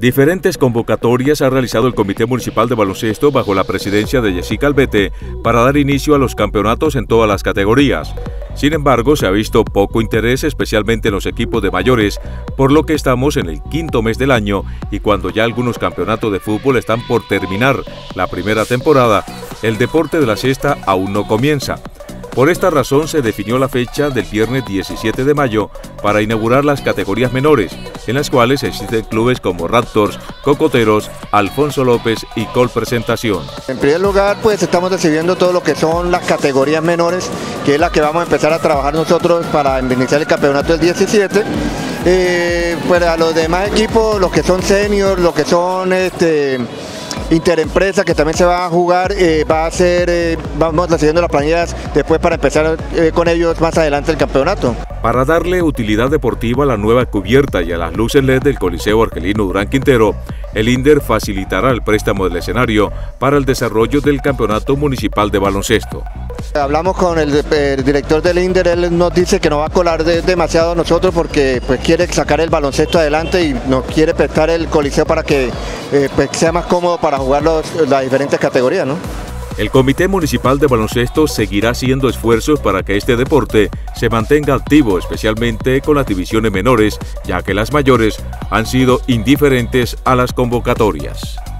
Diferentes convocatorias ha realizado el Comité Municipal de Baloncesto bajo la presidencia de Jessica Albete para dar inicio a los campeonatos en todas las categorías. Sin embargo, se ha visto poco interés, especialmente en los equipos de mayores, por lo que estamos en el quinto mes del año y cuando ya algunos campeonatos de fútbol están por terminar la primera temporada, el deporte de la cesta aún no comienza. Por esta razón se definió la fecha del viernes 17 de mayo para inaugurar las categorías menores, en las cuales existen clubes como Raptors, Cocoteros, Alfonso López y Colpresentación. En primer lugar, pues estamos recibiendo todo lo que son las categorías menores, que es la que vamos a empezar a trabajar nosotros para iniciar el campeonato del 17. Pues a los demás equipos, los que son seniors, los que son interempresa, que también se va a jugar, vamos recibiendo las planillas después para empezar con ellos más adelante el campeonato. Para darle utilidad deportiva a la nueva cubierta y a las luces LED del Coliseo Argelino Durán Quintero, el INDER facilitará el préstamo del escenario para el desarrollo del Campeonato Municipal de Baloncesto. Hablamos con el director del INDER, él nos dice que no va a colar demasiado a nosotros porque pues quiere sacar el baloncesto adelante y nos quiere prestar el coliseo para que pues, sea más cómodo para jugar las diferentes categorías, ¿no? El Comité Municipal de Baloncesto seguirá haciendo esfuerzos para que este deporte se mantenga activo, especialmente con las divisiones menores, ya que las mayores han sido indiferentes a las convocatorias.